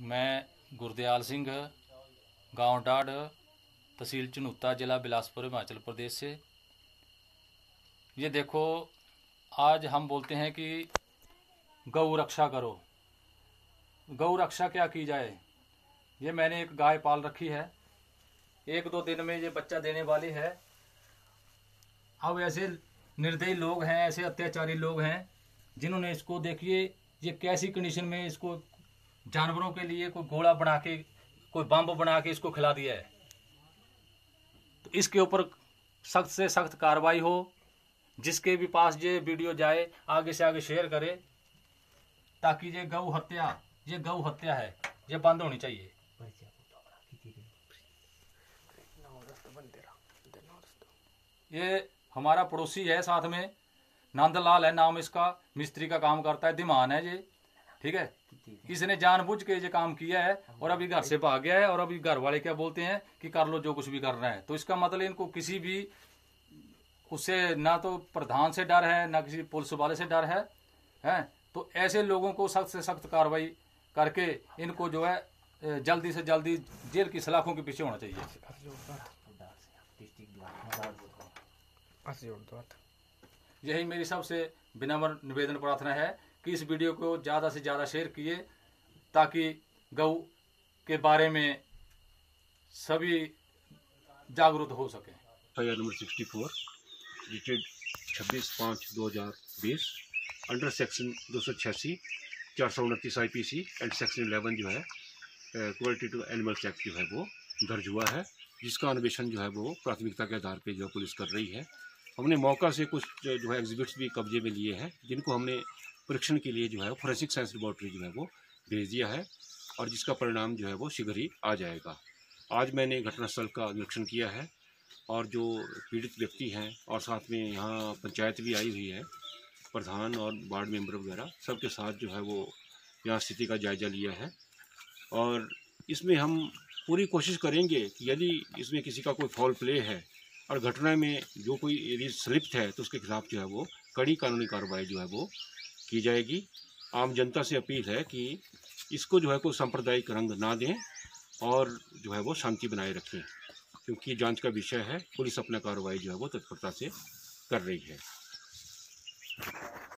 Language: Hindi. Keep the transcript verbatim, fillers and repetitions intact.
मैं गुरदयाल सिंह, गांव डाढ़, तहसील चनूता, जिला बिलासपुर, हिमाचल प्रदेश से। ये देखो, आज हम बोलते हैं कि गौ रक्षा करो। गौ रक्षा क्या की जाए। ये मैंने एक गाय पाल रखी है, एक दो दिन में ये बच्चा देने वाली है। अब ऐसे निर्दयी लोग हैं, ऐसे अत्याचारी लोग हैं जिन्होंने इसको, देखिए ये कैसी कंडीशन में इसको जानवरों के लिए कोई घोड़ा बना के, कोई बम बना के इसको खिला दिया है। तो इसके ऊपर सख्त से सख्त कार्रवाई हो। जिसके भी पास ये वीडियो जाए, आगे से आगे शेयर करे, ताकि ये गौ हत्या, ये गौ हत्या है, ये बंद होनी चाहिए। ये हमारा पड़ोसी है, साथ में नंदलाल है नाम इसका, मिस्त्री का काम करता है, धीमान है ये, ठीक है। इसने जानबूझ के ये काम किया है और अभी घर से भाग गया है। और अभी घर वाले क्या बोलते हैं कि कर लो जो कुछ भी करना है। तो इसका मतलब इनको किसी भी उससे, ना तो प्रधान से डर है, ना किसी पुलिस वाले से डर है, हैं। तो ऐसे लोगों को सख्त से सख्त कार्रवाई करके इनको जो है जल्दी से जल्दी जेल की सलाखों के पीछे होना चाहिए। यही मेरी सबसे विनम्र निवेदन प्रार्थना है कि इस वीडियो को ज़्यादा से ज़्यादा शेयर किए, ताकि गौ के बारे में सभी जागरूक हो सकें। FIR number sixty four dated छब्बीस पाँच दो हज़ार बीस अंडर सेक्शन दो सौ छियासी चार सौ उनतीस I P C and section eleven जो है क्रुएल्टी टू एनिमल्स एक्ट जो है वो दर्ज हुआ है, जिसका अन्वेषण जो है वो प्राथमिकता के आधार पर जो पुलिस कर रही है। हमने मौका से कुछ जो है एग्जिबिट्स भी कब्जे में लिए हैं, जिनको हमने परीक्षण के लिए जो है फोरेंसिक साइंस लेबॉर्ट्री जो है वो भेज दिया है, और जिसका परिणाम जो है वो शीघ्र ही आ जाएगा। आज मैंने घटनास्थल का निरीक्षण किया है, और जो पीड़ित व्यक्ति हैं और साथ में यहाँ पंचायत भी आई हुई है, प्रधान और वार्ड मेंबर वगैरह सबके साथ जो है वो यहाँ स्थिति का जायजा लिया है। और इसमें हम पूरी कोशिश करेंगे कि यदि इसमें किसी का कोई फॉल प्ले है और घटना में जो कोई यदि संलिप्त है तो उसके खिलाफ जो है वो कड़ी कानूनी कार्रवाई जो है वो की जाएगी। आम जनता से अपील है कि इसको जो है कोई सांप्रदायिक रंग ना दें और जो है वो शांति बनाए रखें, क्योंकि जांच का विषय है। पुलिस अपना कार्रवाई जो है वो तत्परता से कर रही है।